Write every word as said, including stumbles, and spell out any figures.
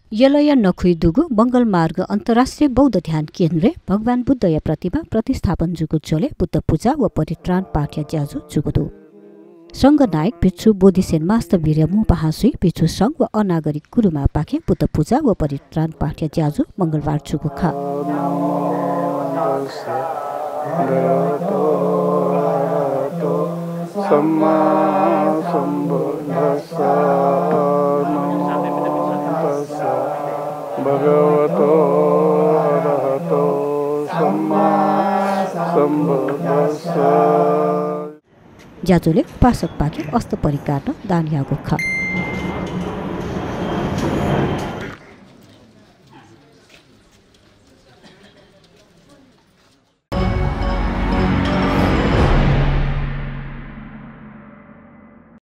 यलय नखुइदुगु मंगल मार्ग अन्तर्राष्ट्रिय बौद्ध ध्यान केन्द्र भगवान बुद्धय प्रतिमा प्रतिस्थापन जुगु चोले बुद्ध पूजा व परित्राण पाठ्य ज्याजु जुगुदु संघ नायक भिक्षु बोधिसेन मास्त वीर्य मु पहासुई भिक्षु संघ व अनागरिक कुरुमा पाखे बुद्ध पूजा व परित्राण पाठ्य ज्याजु मंगलबार जुगु ख सम्मा सम्बुद्धस्सा भगवतो अरहतो सम्मा सम्बुद्धस्सा ज्याजुले उपासक पाखे अस्त परिकाट दान यागु ख